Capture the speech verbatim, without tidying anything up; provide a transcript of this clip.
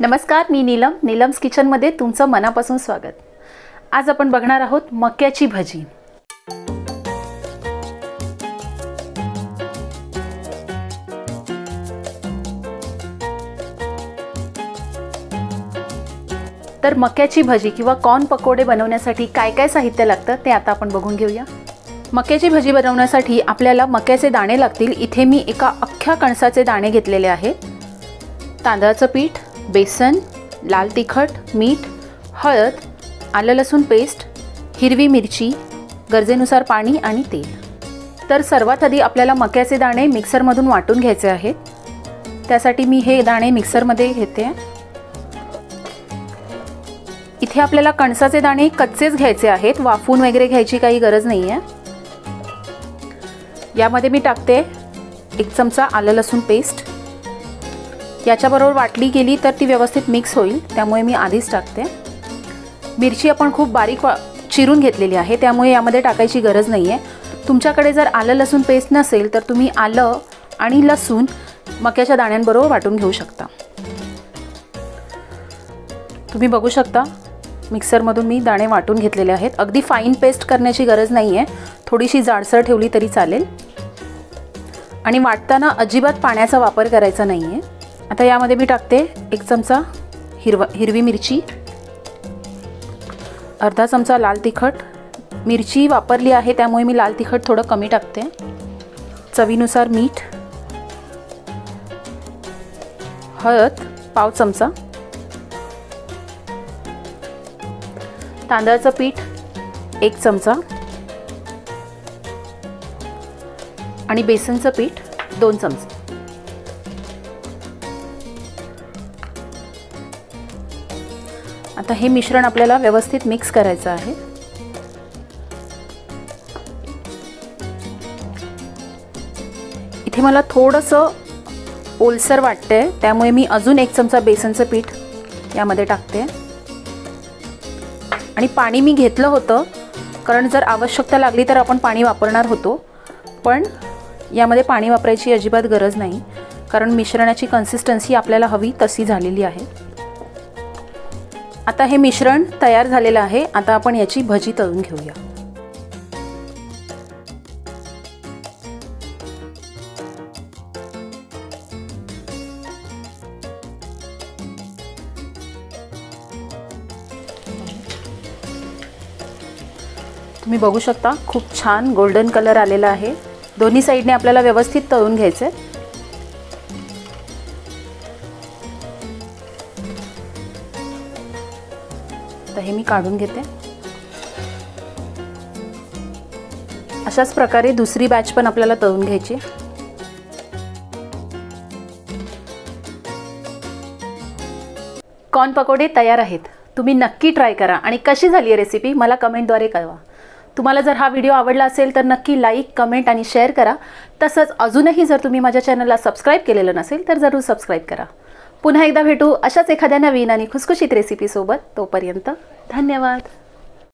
नमस्कार, मी नीलम. नीलम्स किचनमध्ये तुमचं मनापासून स्वागत. आज आपण बघणार आहोत मक्याची भजी. तर मक्याची भजी किंवा कॉर्न पकोडे बनवण्यासाठी काय काय साहित्य लागतं ते आता आपण बघून घेऊया. मक्याची भजी बनवण्यासाठी आपल्याला मक्याचे दाणे लागतील. इथे मी एका अख्ख्या कणसाचे दाणे घेतलेले आहेत. तांदळाचं पीठ, बेसन, लाल तिखट, मीठ, हळद, आलं लसूण पेस्ट, हिरवी मिरची, गरजेनुसार पाणी आणि तेल. तर सर्वात आधी आपल्याला मक्याचे दाणे मिक्सरमधून वाटून घ्यायचे आहेत. त्यासाठी मी हे दाणे मिक्सरमध्ये घेते. इथे आपल्याला कणसाचे दाणे कच्चेच घ्यायचे आहेत, वाफवून वगैरे घ्यायची काही गरज नाही आहे. यामध्ये मी टाकते एक चमचा आलं लसूण पेस्ट. याच्याबरोबर वाटली गेली तर ती व्यवस्थित मिक्स होईल, त्यामुळे मी आधीच टाकते. मिरची आपण खूप बारीक चिरून घेतलेली आहे, त्यामुळे यामध्ये टाकायची गरज नाही आहे. तुमच्याकडे जर आलं लसूण पेस्ट नसेल तर तुम्ही आलं आणि लसूण मक्याच्या दाण्यांबरोबर वाटून घेऊ शकता. तुम्ही बघू शकता मिक्सरमधून मी दाणे वाटून घेतलेले आहेत. अगदी फाईन पेस्ट करण्याची गरज नाही आहे, थोडीशी जाडसर ठेवली तरी चालेल. आणि वाटताना अजिबात पाण्याचा वापर करायचा नाही आहे. आता यामध्ये मी टाकते एक चमचा हिरवा हिरवी मिरची, अर्धा चमचा लाल तिखट. मिरची वापरली आहे त्यामुळे मी लाल तिखट थोडं कमी टाकते. चवीनुसार मीठ, हळद पाव चमचा, तांदळाचं पीठ एक चमचा आणि बेसनचं पीठ दोन चमचे. आता हे मिश्रण आपल्याला व्यवस्थित मिक्स करायचं आहे. इथे मला थोडंसं ओलसर वाटतंय, त्यामुळे मी अजून एक चमचा बेसनचं पीठ यामध्ये टाकते. आणि पाणी मी घेतलं होतं, कारण जर आवश्यकता लागली तर आपण पाणी वापरणार होतो, पण यामध्ये पाणी वापरायची अजिबात गरज नाही, कारण मिश्रणाची कन्सिस्टन्सी आपल्याला हवी तशी झालेली आहे. आता हे मिश्रण तयार झालेलं आहे. आता आपण याची भजी तळून घेऊया. तुम्ही बघू शकता खूप छान गोल्डन कलर आलेला आहे. दोन्ही साईडने आपल्याला व्यवस्थित तळून घ्यायचे. तर हे मी काढून घेते. अशाच प्रकारे दुसरी बॅच पण आपल्याला तळून घ्यायची. कॉर्न पकोडे तयार आहेत. तुम्ही नक्की ट्राय करा आणि कशी झाली आहे रेसिपी मला कमेंटद्वारे कळवा. तुम्हाला जर हा व्हिडिओ आवडला असेल तर नक्की लाईक, कमेंट आणि शेअर करा. तसंच अजूनही जर तुम्ही माझ्या चॅनलला सबस्क्राईब केलेलं नसेल तर जरूर सबस्क्राईब करा. पुन्हा एकदा भेटू अशाच एखाद्या नवीन आणि खुसखुशीत रेसिपीसोबत. तोपर्यंत धन्यवाद.